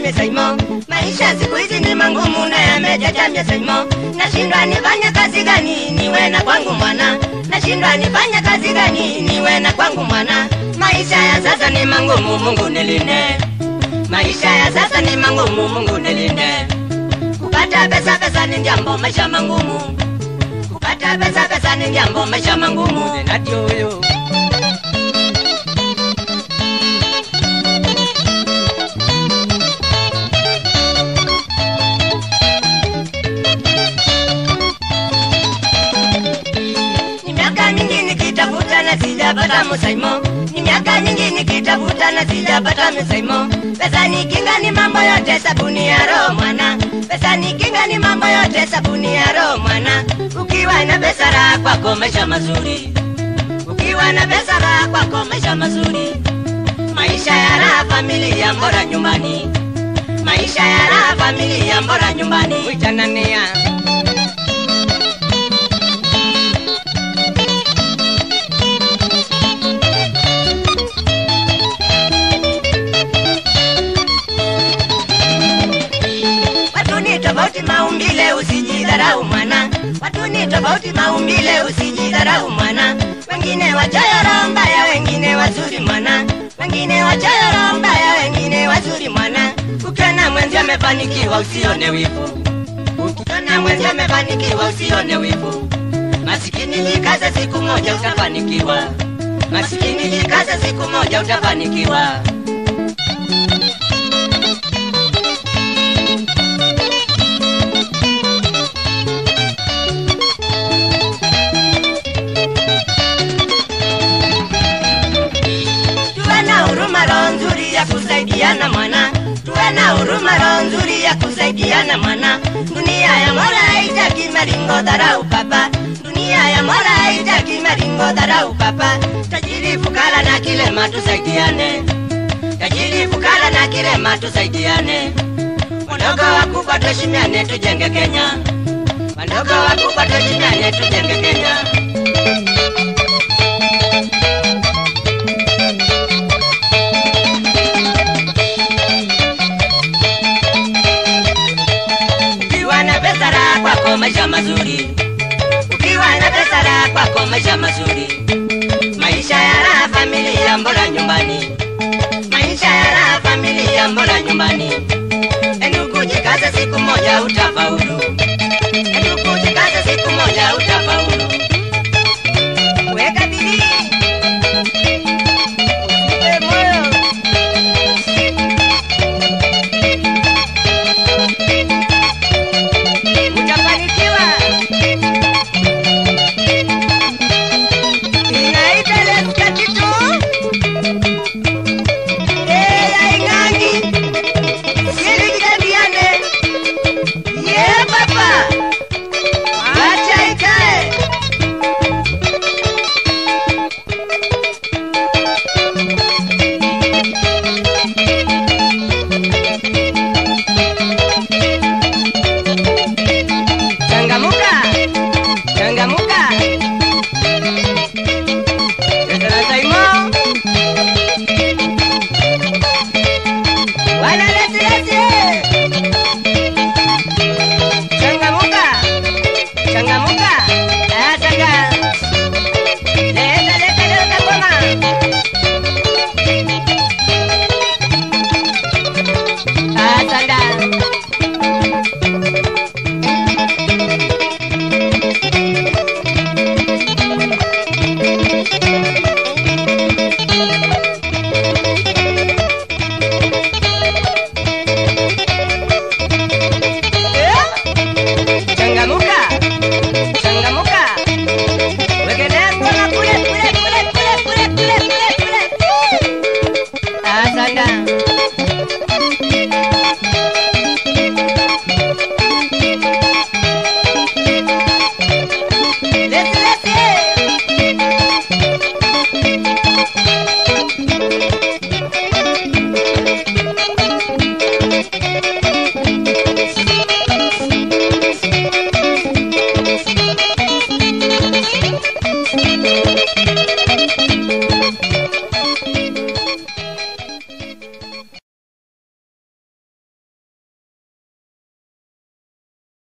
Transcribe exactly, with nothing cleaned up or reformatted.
misaimo. Maisha siku hizi ni mangumu na yamejaja misaimo. Nashindwa nifanye kazi gani niwe na kwangu mwana. Nashindwa nifanye kazi gani niwe na kwangu mwana. Maisha ya sasa ni mangumu, Mungu nilinde. Maisha ya sasa ni mangumu, Mungu nilinde. Kupata pesa pesa ni jambo maisha mangumu. Kupata pesa pesa ni jambo maisha mangumu. Ndio huyo. Ni miaka mingi nikitafuta na sijapata msaimo. Ni miaka mingi nikitafuta na sijapata msaimo. Pesa ni kinga ni mambo yote sabuni ya roho mwana. Pesa ni kinga ni mambo yote sabuni ya roho mwana. Ukiwa na pesa raha kwako maisha mazuri. Ukiwa na pesa raha kwako maisha mazuri. Maisha ya raha familia bora nyumbani. Maisha ya raha familia bora nyumbani. Uitanania tofauti maumbile usijidharau mwana. Watu ni tofauti maumbile usijidharau mwana. Wengine wachoyo roho mbaya, wengine wazuri mwana. Wengine wachoyo roho mbaya, wengine wazuri mwana. Ukiona mwenzi amefanikiwa usione wivu. Ukiona mwenzi amefanikiwa usione wivu. Masikini jikaze siku moja utafanikiwa. Masikini jikaze siku moja utafanikiwa. Kusaidiana mwana, tuwe na huruma roho nzuri ya kusaidiana mwana. Dunia ya Mola haitaki maringo dharau papa. Dunia ya Mola haitaki maringo dharau papa. Tajiri fukara na kilema tusaidiane. Tajiri fukara na kilema tusaidiane. Wadogo wakubwa tuheshimiane tujenge Kenya. Wadogo wakubwa tuheshimiane tujenge Kenya. Maisha mazuri. Ukiwa na pesa raha kwako maisha mazuri. Maisha ya raha familia bora nyumbani. Maisha ya raha familia bora nyumbani. Endugu jikaze siku moja utafaulu. Endugu jikaze siku moja utafaulu. Weka bidii. Usife moyo.